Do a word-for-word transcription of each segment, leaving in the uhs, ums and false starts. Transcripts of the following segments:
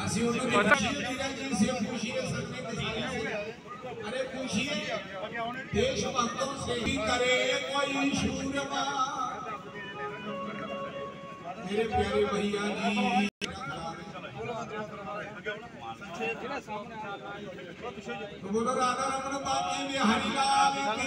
अरे पूछिए देशभक्तों से ही करे कोई शूरमा। मेरे प्यारे भैया जी तो बोलो राधा रमन बाकी बिहारी लाल की।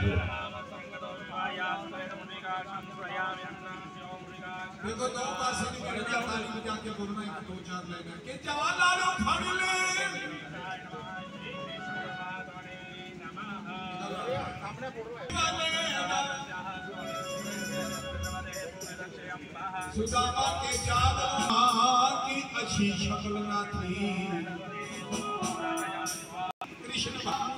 देखो दो पासे नहीं करना तालीम जाके बोलना एक दो चार लेना कि जवाहरलाल उठाड़ ले सुदामा के चावल की अच्छी शक्ल ना थी। कृष्ण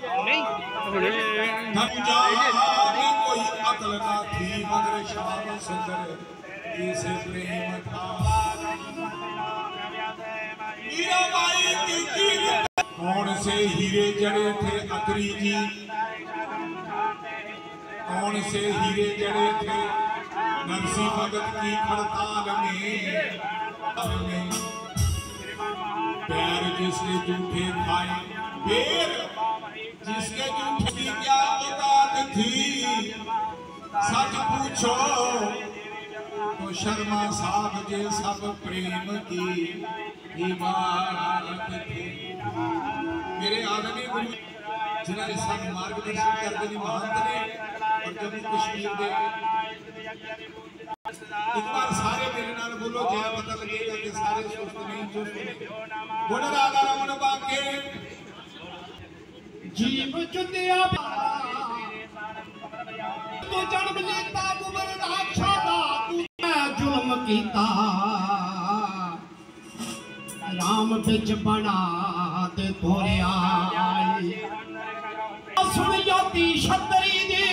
में कोई अकल ना थी मगर श्याम सुंदर इसे प्रेम था। मीराबाई की कौन से हीरे जड़े थे अकरी जी, कौन से हीरे जड़े थे नरसिंह भगत की हड़ताल में। पैर जिसके जूठे खाए पैर जिसके जूठे की क्या औकात थी। सच पूछो तो शर्मा साहब जे सब प्रेम की इबारत थी। मेरे आदमी गुरु जिन्हें सब मार्गदर्शन करते हैं महंत ने और जम्मू कश्मीर के एक बार सारे मेरे नाल बोलो जय पता लगेगा कि सारे सुस्त नहीं चुस्त नहीं। बोलो राधा रमन बाके जीव चुंदिया तो जन्म लेता कुबर राक्षा दा तू जुल्म कीता। राम बिच बना दे थोड़िया सुन जाती छतरी दी।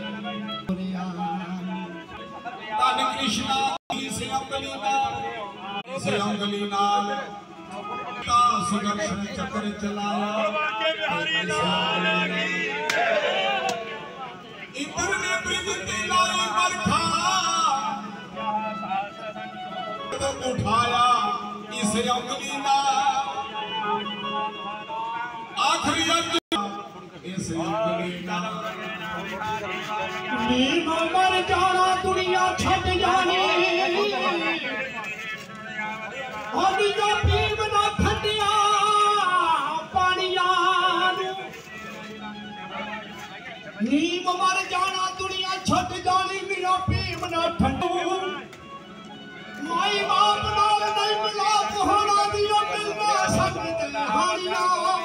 कृष्णा से अंगली नाल से अंगली नाल का सुदर्शन चक्र चलाया। इंद्र ने ब्रिज की लाई बरखा तो उठाया इस अंगली नाल। आखिरी इस अंगली नाल मर जाना दुनिया छट जानी। भीम ना ठंडिया पानिया नीम मर जाना दुनिया छट जानी। मेरा भीम ना ठंडू माई बाप नाल नहीं मिला होना दिया मिलना सकते हानिया।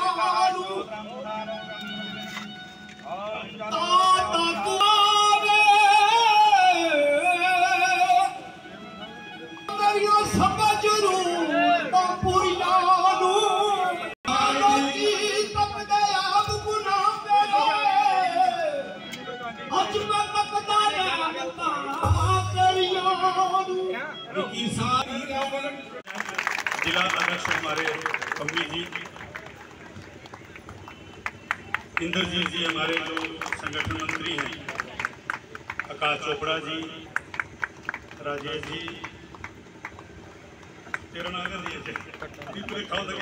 जिला अध्यक्ष हमारे कम्मी जी, इंद्रजीत जी हमारे जो संगठन मंत्री हैं, आकाश चोपड़ा जी, राजेश जी, तेरा नाम कर दिए थे खाओ तक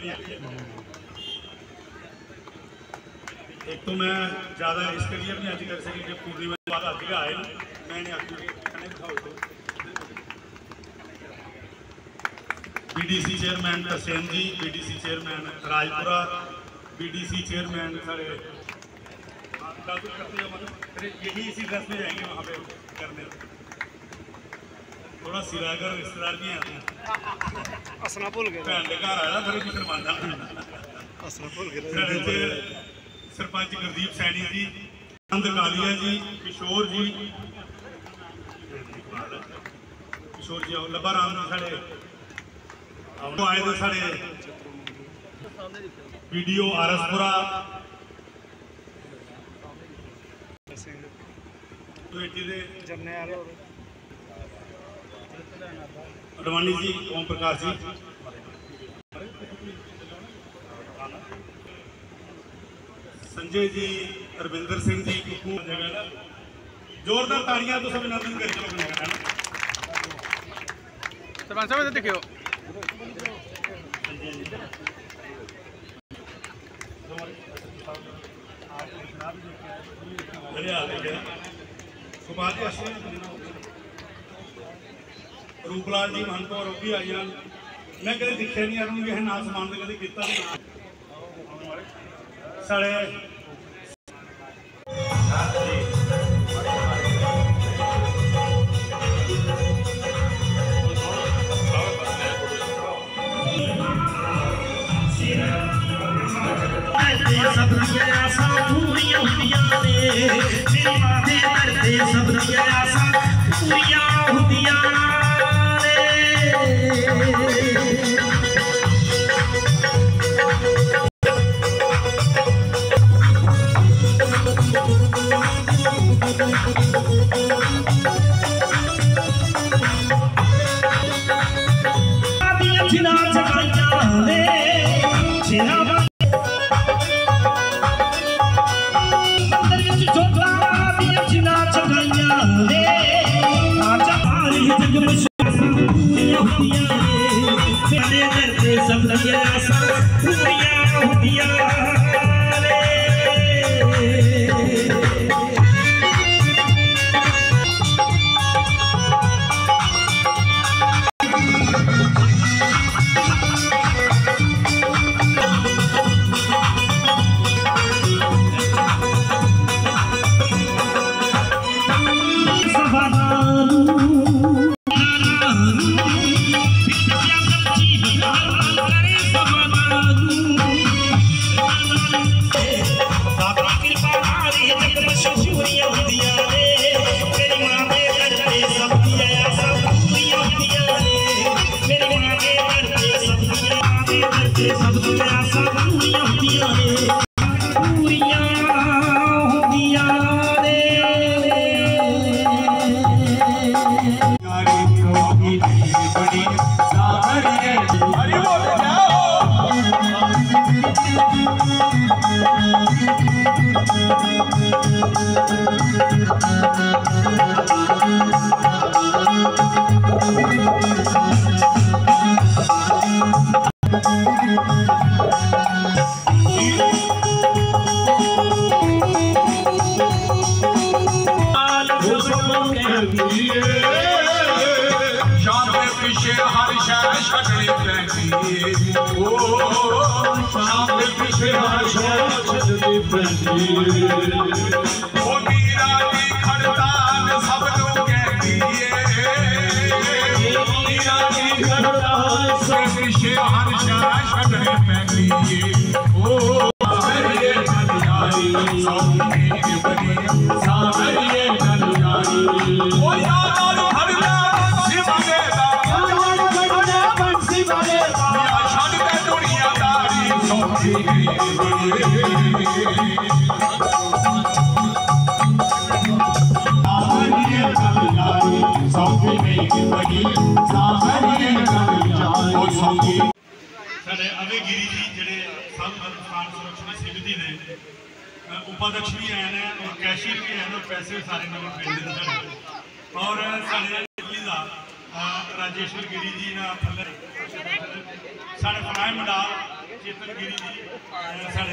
एक तो मैं ज़्यादा इसके लिए भी आज कर सकी जब पूर्णिमा बाद आज आए मैंने आपको खाओ तो BDC chairman Tarsem ji, BDC chairman Rajpura, BDC chairman सारे यही इसी ड्रेस में जाएंगे वहाँ पे करने। थोड़ा सिरागर रिश्तेदार भी हैं असना भूल गए भैन के घर आया थोड़ी कुछ शर्मांदा असना भूल गए। सरपंच गुरदीप सैनी जी, नंद कालिया जी, किशोर जी किशोर जी लब्बा राम जी साढ़े आए थे साढ़े वीडियो आरसपुरा अडवाणी जी, ओम प्रकाश जी, संजय जी, रविंदर सिंह जी, जोरदार ताड़ियां तो सब अभिनंदन कर चलो सरपंच साहब देखियो गोपाल जी असली रूपलाल जी मन कौर भी आई जान मैं कभी दिखे नहीं यार उन्होंने ना समान तो कभी किया नहीं साढ़े सब आसा पूरियां होंदियां ने मेरी माथे करते सब आसा पूरियां होंदियां ने आदियां जिना जगाइयां ने जिना सब लगे पूरियां होंदियां उपाध्यक्ष भी आए हैं और कैशियर भी हैं और पैसे सारे नंबर भेज देते हैं और साढ़े दिल्ली का राजेश्वर गिरी जी ना साढ़े फनाए मंडाल चेतन गिरी जी साढ़े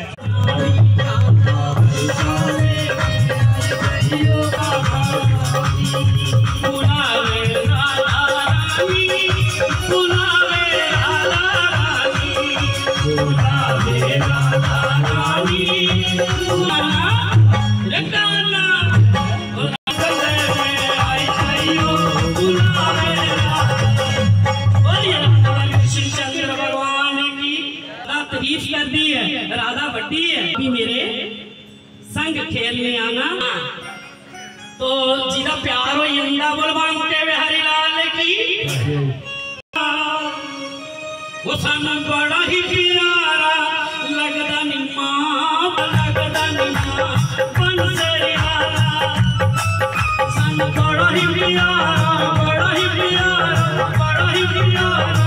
राधा बड्डी है भी मेरे संग खेलने आना तो जिदा प्यार हो इंदा बोलवान के बिहारी लाल की वो सानू बड़ा ही प्यारा लगदा निम्मा लगदा निम्मा बंसरी वाला सानू बड़ा ही प्यारा बड़ा ही प्यारा बड़ा ही प्यारा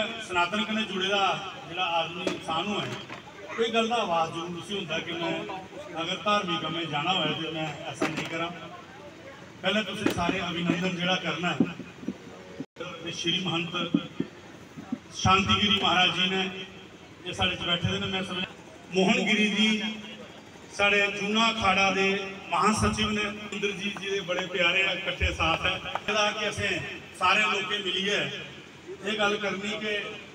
सनातन कन्नै जुड़े दा जिहड़ा आदमी इंसान होए कोई गल का आवाज़ जरूर उसी होंदा कि मैं अगर धार्मिक कम्में जाना होए तो मैं ऐसा नहीं करा। पहले तुसीं सारे अभिनंदन जिहड़ा करना है श्री महंत शांतिगिरी महाराज जी ने ये साढ़े च बैठे ने। मैं समझ मोहन गिरी जी साढ़े जूना अखाड़ा के महासचिव ने इंद्रजीत जी के बड़े प्यारे इकट्ठे साथ है कि असें सारे लोग मिलिए ये गल करनी कि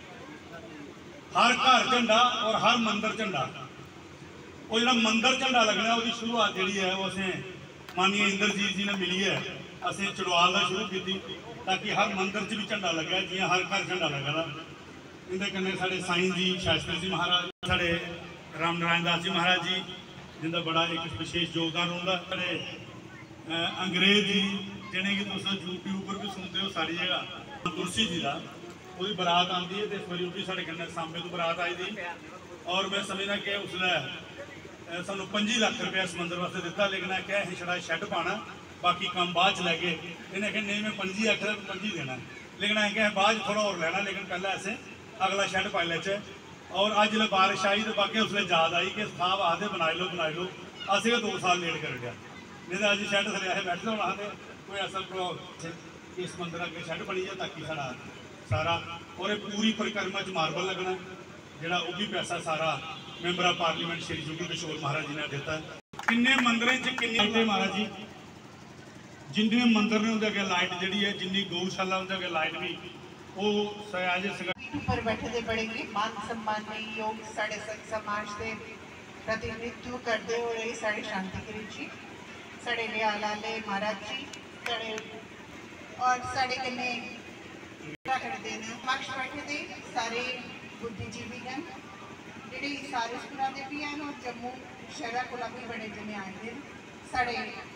हर घर झंडा और हर मंदिर झंडा वो जो मंदिर झंडा लगना वो शुरुआत जी है वो असें माननीय इंद्रजीत जी ने मिलिए असें चड़वाल का शुरू की ताकि हर मंदिर च भी झंडा लगे जियां हर घर झंडा लगा। इहदे कन्नै साढ़े साईं जी शास्त्री जी महाराज साढ़े राम नारायण दास जी महाराज जी जिंदा बड़ा एक विशेष योगदान होंदा। साढ़े अंग्रेज जी जिन्हें कि तुम यूट्यूब पर भी सुनते हो सारी जगह तुलसी जी का वो बरात आती है तो इस बार भी साढ़े कन्नै सांबे तो बरात आई थी और मैं समझना कि उसलै सानू पंजी लाख रुपया इस मंदिर वास्ते दिता लेकिन क्या अं छड़ा शैड पाना बाकी काम बाद च लैगे। इन्हें आखे नहीं मैं पंजी आखिर पंजी देना लेकिन अं क्या बाद थोड़ा और लेना लेकिन पहले असें अगला शैड पाई लैचे। और अज जो बारिश आई तो बाकी उसले याद आई कि साहब आखते बनाई लो बनाई लो असें दो साल लेट कर गया नहीं तो अज शैड थले असें बैठे होना तो कोई ऐसा इस मंदिर अगे शैड बनी जाए ताकि सारा सारा और पूरी परिक्रमा च मार्बल लगना जोड़ा वो भी पैसा सारा member of parliament Shri Jugi Kishore Maharaj ji ने दिता। किन्ने मंदिरों च किन्ने महाराज जी जिन्ने मंदिर ने उनके अगे लाइट जी है जिन्नी गौशाला उनके अगे लाइट भी वो सयाज पर बैठे दे बड़े मान सम्मान योग साढ़े संत समाज के प्रतिनिधित्व करते हो रहे साढ़े शांतिगिरी जी साढ़े लियालाले महाराज जी साढ़े और साढ़े कन्ने करते हैं पक्ष बैठे दे सारे बुद्धिजीवीगण जेडे सारसपुरा के भी हैं और जम्मू शहर को भी बड़े जने आए थे साढ़े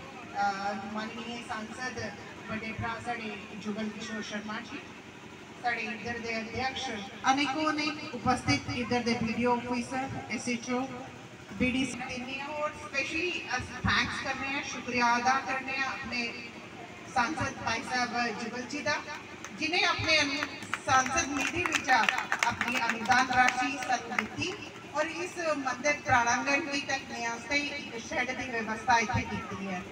माननीय सांसद बड़े भरा साढ़े जुगल किशोर शर्मा जी साढ़े इधर के अध्यक्ष अनेकों अनेक उपस्थित इधर के video officer S H O B D C और स्पेशली थैंक्स कर रहे हैं शुक्रिया अदा करने अपने सांसद भाई साहब जुगल जी का जिन्हें अपने सांसद निधि विच अपनी अनुदान राशि सानू दी और इस मंदिर प्रांगण की ढकने वास्ते एक शेड की व्यवस्था इत्थे की है।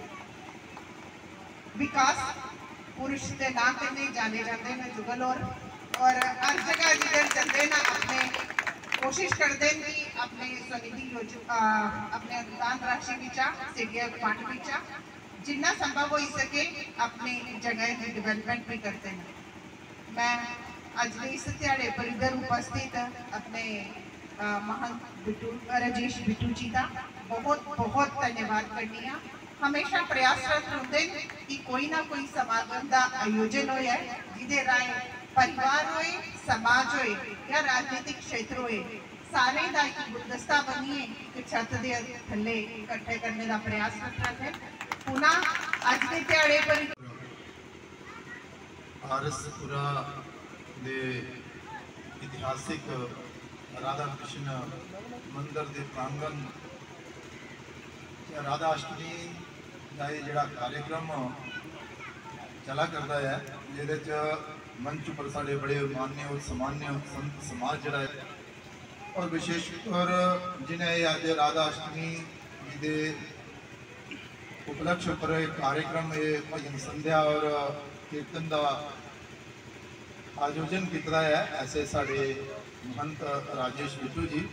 विकास पुरुष के नाम कन्ने जाने जाते हैं जुगल और और हर जगह जिधर चलते ना अपने कोशिश करते हैं कि अपने स्वनिधि योजना अपने अनुदान राशि विचा सीडीए फंड विचा जितना संभव हो सके अपने जगह की डिवेलपमेंट भी करते हैं। मैं अज इस दिहाड़े पर इधर उपस्थित अपने महंत बिटू राजेश बिटू जी का बहुत बहुत धन्यवाद करनी हाँ। हमेशा प्रयासरत होंगे कि कोई ना कोई समागम का आयोजन होया जिदे राय परिवार होए समाज होए या राजनीतिक क्षेत्र होए सारे का एक गुलदस्ता बनिए कि छत के थले इकट्ठे करने का प्रयासरत है। पुनः अज के दिहाड़े पर आरसपुरा दे इतिहासिक राधा कृष्ण मंदिर के प्रांगण राधा अष्टमी का जोड़ा कार्यक्रम चला करता है जिसे मंच पर साढ़े बड़े मान्य और सामान्य संत समाज जरा है और विशेषकर जिन्हें अज राधा अष्टमी के उपलक्ष्य पर एक कार्यक्रम ये भजन संध्या और कीर्तन का आयोजन किया है। ऐसे साढ़े महंत राजेश बिटू जी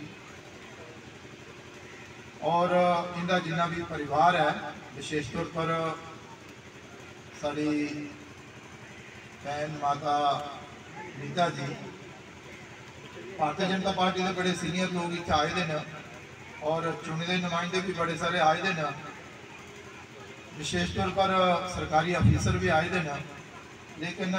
और इनका जिन्ना भी परिवार है विशेष तौर पर साड़ी भैन माता नीता जी भारतीय जनता पार्टी के बड़े सीनियर लोग इतने आए हैं और चुने नुमाइंदे भी बड़े सारे आए हैं विशेष तौर पर सरकारी अफिसर भी आए हैं लेकिन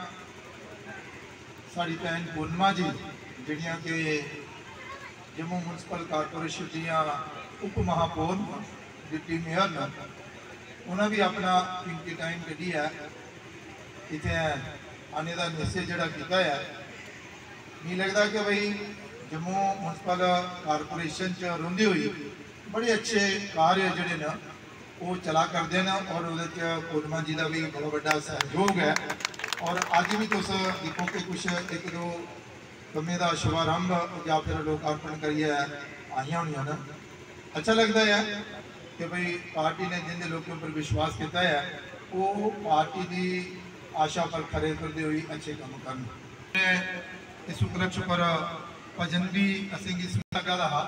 साड़ी भैन पूर्णिमा जी जिहड़ियां कि जम्मू म्यूनसिपल कारपोरेशन दियां उप महापौर डिप्टी मेयर ने उन्हें भी अपना कीमती टाइम कढ़ी है इतने आने का निश्चय जोड़ा किया है। नहीं लगता कि भाई जम्मू म्यूनसिपल कारपोरेशन च रोंदी हुई बड़े अच्छे कार्य जोड़े ने वो चला करते हैं और वो पूर्णिमा जी का भी बहुत बड़ा सहयोग है। और अज भी तुम देखो कि कुछ एक दो कम्मे का शुभारंभ या फिर लोकार्पण करिए आईया होनी ना। अच्छा लगता है कि भाई पार्टी ने जिन लोगों पर विश्वास किया है वो पार्टी की आशा पर खरे करते हुए अच्छे काम कर। इस उपलक्ष्य पर भजन भी असेंगी सुन लगा रहा।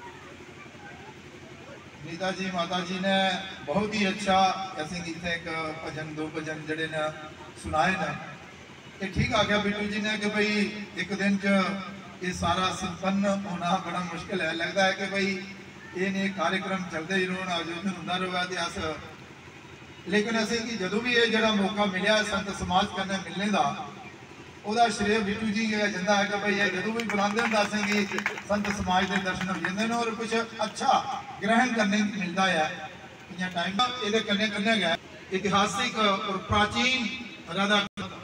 नीता जी माता जी ने बहुत ही अच्छा असेंगी इतने एक भजन दो भजन जड़े ने सुनाए ना। ये ठीक आ गया बिट्टू जी ने कि भाई एक दिन च ये सारा संपन्न होना बड़ा मुश्किल है। लगता है कि भाई ये ने कार्यक्रम चलते ही रोन आयोजन होंदा रहा ते अस लेकिन असें कि जदों भी ये जड़ा मौका मिले संत समाज करने मिलने का ਉਹਦਾ श्रेय बिट्टू जी जाता है कि भाई ये जदों भी बुलाते हैं असें कि संत समाज के दर्शन हो जाते हैं और कुछ अच्छा ग्रहण करने को मिलता है। इन्ना टाइम ये कन्ने कन्ने गया इतिहासिक और प्राचीन राधा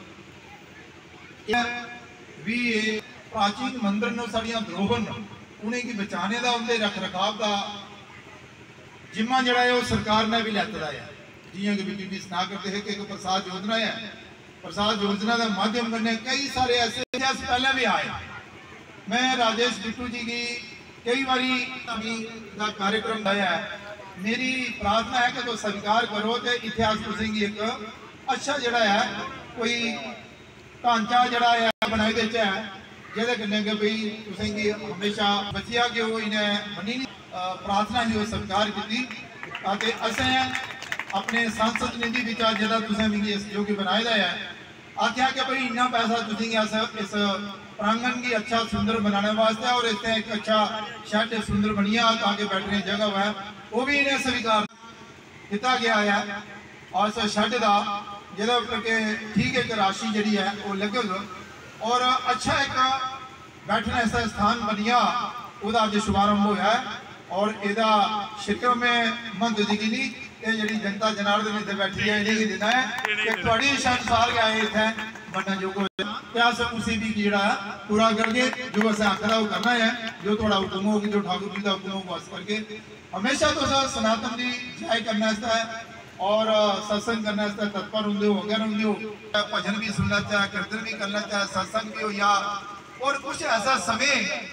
भी प्राचीन मंदिर ने साड़ियां धरोहर उन्हें की बचाने का उनके रख रखाव का जिम्मा जड़ा है वो सरकार ने भी लैता है। जियां कि बीबी सुना करते हैं कि एक प्रसाद योजना है। प्रसाद योजना का माध्यम करने कई सारे ऐसे इतिहास पहले भी आए। मैं राजेश बिट्टू जी की कई बारी का कार्यक्रम लाया है। मेरी प्रार्थना है कि तो स्वीकार करो तो इतिहास तुसेंगी एक अच्छा जड़ा है कोई ढांचा जड़ा है बनाई देते है जिहदे कन्नै कि भाई तुसेंगी हमेशा बचिया कि वो इन्हें मनी प्रार्थना जो स्वीकार की ताकि असें अपने सांसद निधि विचा जरा तुसें मिगी सहयोगी बनाए है आख्या कि भाई इन्ना पैसा तुसेंगी अस इस प्रांगण की अच्छा सुंदर बनाने वास्ते और इतने एक अच्छा शैड सुंदर बनिया ताकि बैठने की जगह है वो भी इन्हें स्वीकार किया गया है। और इस शैड का जिहदे उपर के ठीक एक राशि जी है वो लगेग और अच्छा एक बैठने ऐसा स्थान बनिया वह अज शुभारंभ होया है। और यदा शिरकत में महंत जी की नहीं ये जी जनता जनार्दन इतने बैठी है इन्हें देना है कि थोड़ी संसार के आए इतने बनने जो अस उसी भी जोड़ा पूरा करके जो असं आखिर वो करना है जो थोड़ा हुक्म होगी जो ठाकुर जी का हुक्म हो बस करके हमेशा तो सनातन की जय करने है और सत्संग करने तत्पर होंगे हो अगर होंगे हो भजन भी सुनना चाहे कीर्तन भी करना चाहे सत्संग भी हो या और कुछ ऐसा समय